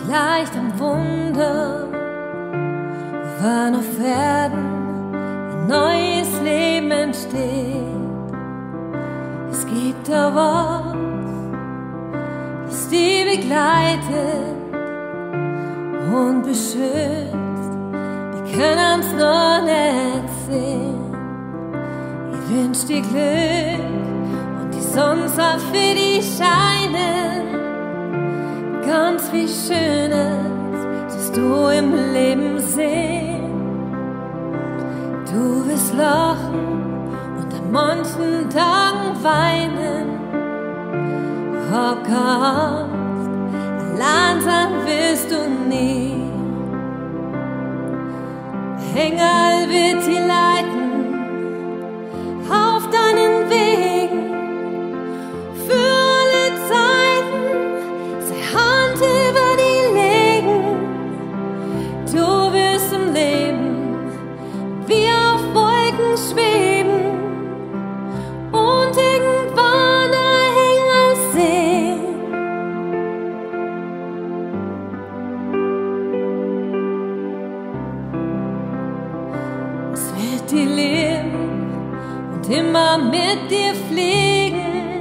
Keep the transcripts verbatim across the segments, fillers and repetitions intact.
Vielleicht ein Wunder, wann auf Erden ein neues Leben entsteht. Es gibt da was, das die begleitet und beschützt. Wir können uns noch nicht sehen. Ich wünsch dir Glück und die Sonne soll für dich scheinen. Ganz viel Schönes sollst du im Leben sehen. Du wirst lachen und an manchen Tagen weinen. Hab keine Angst, allein sein wirst du nie. Engel wird dich leiten auf deinen Wegen. Für alle Zeiten sei Hand über die legen. Du wirst im Leben wie auf Wolken schweben und irgendwann ein Engel sehen. Es wird dir lieben und immer mit dir fliegen,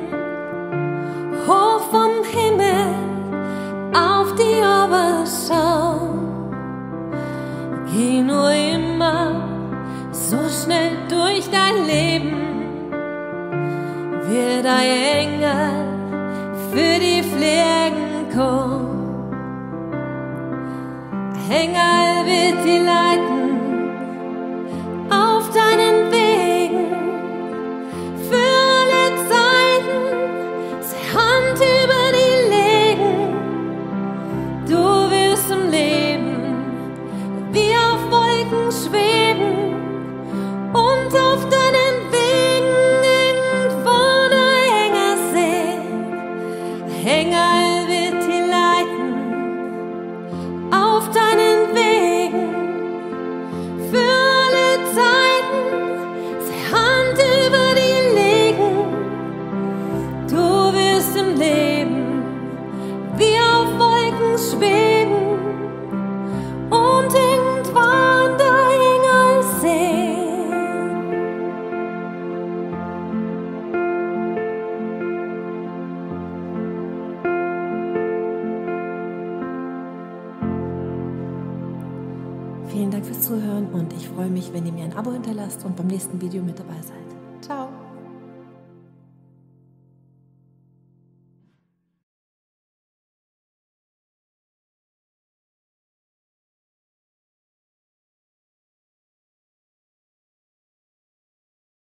hoch vom Himmel auf die Erde schauen. Geh nur immer so schnell durch dein Leben, wird ein Engel für die Pflegen kommen. Ein Engel wird dich leiten auf deinen Wegen. Für alle Zeiten sei Hand über die legen. Du wirst im Leben wie auf Wolken schweben und auf deinen Wegen irgendwo ein Engel sehen. Ein Engel wird dich leiten auf deinen Wegen. Für alle Zeiten sei Hand über die legen. Du wirst im Leben wie auf Wolken schweben und irgendwann der Engel sehen. Vielen Dank fürs Zuhören und ich freue mich, wenn ihr mir ein Abo hinterlasst und beim nächsten Video mit dabei seid.